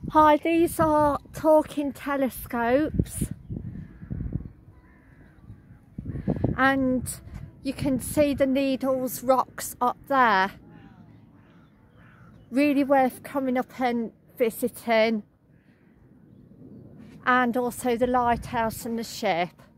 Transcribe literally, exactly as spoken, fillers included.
Hi, these are talking telescopes, and you can see the Needles rocks up there. Really worth coming up and visiting, and also the lighthouse and the ship.